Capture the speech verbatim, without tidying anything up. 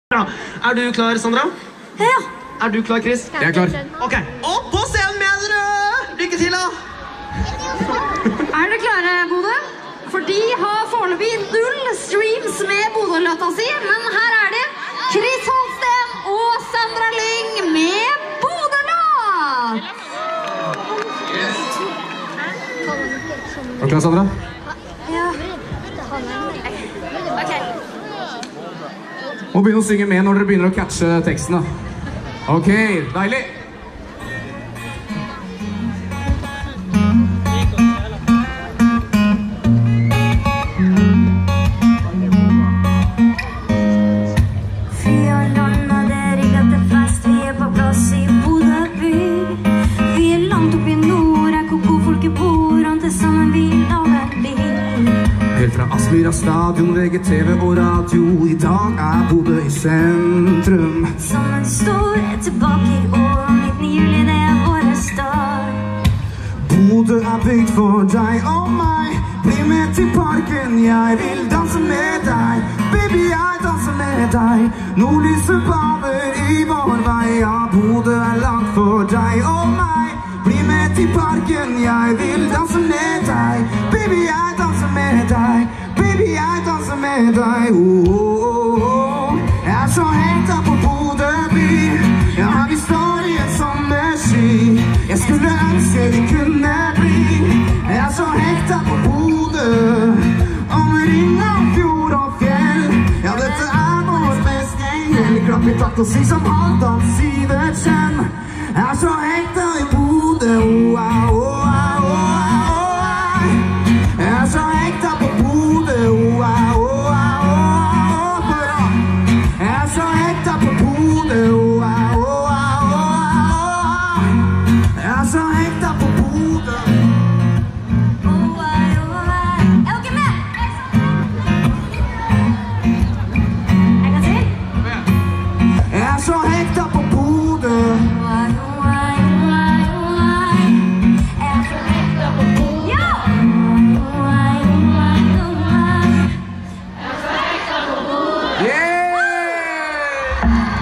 Er du klar, Sandra? Ja. Er du klar, Chris? Jeg er klar. Ok, opp på scenen med dere! Lykke til, da! Er dere klare, Bodø? For de har foreløpig null streams med Bodø-låta si, men her er det Chris Holsten og Sandra Lyng med Bodø-låt! Er du klar, Sandra? Ja. Ok. Må begynne å synge med når dere begynner å catche teksten da. Ok, deilig! Vi har landet, det rigget det fast, vi er på plass i Bodø by. Vi er langt opp i nord, er koko folket bor, og til sammen vi lager bil. Helt fra Aspmyra stadion, V G T V og radio, i dag er Bodø i sentrum. Sammen står jeg tilbake i år, nittende juli, det er våre start. Bodø er bygd for deg og meg, bli med til parken, jeg vil danse med deg. Baby, jeg danser med deg, nordlyset bader i vår vei. Ja, Bodø er langt for deg og meg, bli med til parken, jeg vil danse med deg. Baby, jeg danser med deg, baby, jeg danser med deg. Oh, oh, oh. Jeg er så hekta på Bodø by, ja, vi står i en sommersky. Jeg skulle ønske vi kunne bli, jeg er så hekta på Bodø. Omring av fjord og fjell, ja, dette er vår beste gjeld. Klapp i takt og syng som Halvdan Sivertsen. Jeg er så hekta i Bodø, oh, oh, oh, oh, oh. Jeg er så hekta på Bodø, oh, oh, oh, oh, oh. Jeg er så hekta på Bodø, oh, oh, oh, oh, oh. Jeg er så hekta på Bodø. Oh, oh, oh. Er dere med? Jeg kan si? Jeg er så hekta på Bodø. Yeah!